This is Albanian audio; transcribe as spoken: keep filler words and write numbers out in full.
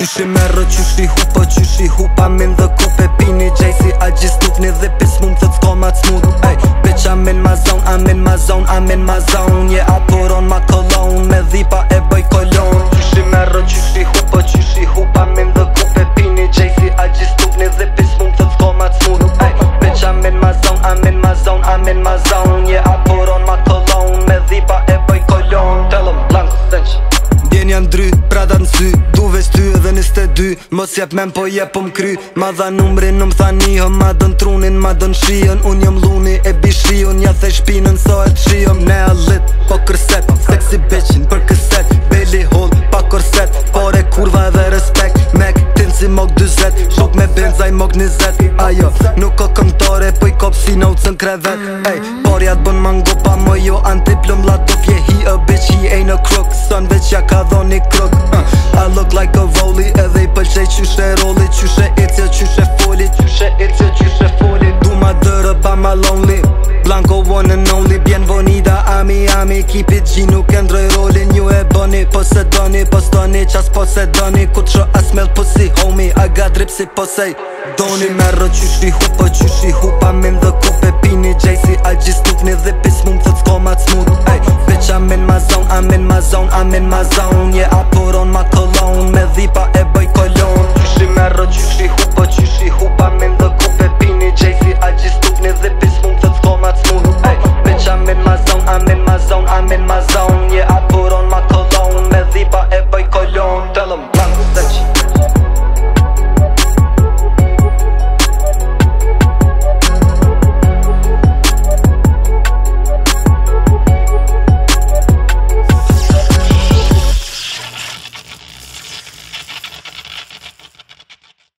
Qyshi merë, qyshi hupa, qyshi hupa I'm in the coupe, pini J C I just nuk një dhe pis mu më thët s'ka ma t'smooth. Ey, bitch I'm in my zone, I'm in my zone, I'm in my zone. Yeah, I put on my cologne, me dhipa e bëj kolon. Qyshi merë, qyshi hupa, qyshi hupa I'm in the coupe, pini J C I just nuk një dhe pis mu më thët s'ka ma t'smooth. Ey, bitch I'm in my zone, I'm in my zone, I'm in my zone. Yeah, I put on my cologne, me dhipa e bëj kolon. Tell em blank stench Djen jam dry, prada n'sy, du veç ty edhe niste dy. Mos jep men po jep po m'kry, ma dha numrin në m'tha nihëm. Ma dën trunin, ma dën shion, unë jëm luni e bishion. Ja thej shpinën so e t'shion, ne a lit, po kërset. Sexy bitchin për këset, belly hole, pa korset. Pore kurva edhe respekt, mek tin si mok dyzet. Shok me benzaj mok nizet, ajo nuk o këmtore, po i kop si në ucën krevet. Ey, porja t'bën mangopa, mo jo antiplom la do fje. He a bitch, he ain't a crook, son veç ja ka dhoni kruk. uh, I look like a volley, edhe i pëlqej qyshe roli. Qyshe icja, qyshe foli, qyshe icja, qyshe foli. Du ma dërë ba ma lonely, Blanco one and only. Bienvenida ami ami, keep it G, nuk e ndroj rolin. Ju e bëni, po se doni, po stoni, qas po se doni. Ku t'sho I smell pussy, homie, I got drip si po sej doni. Merë qyshi hupa, qyshi hupa I'm in the coupe, pini J C I just nuk një dhe pis mu më thët s'ka ma t'smooth. Ey, bitch I'm in my zone, I'm in my zone, I'm in my zone.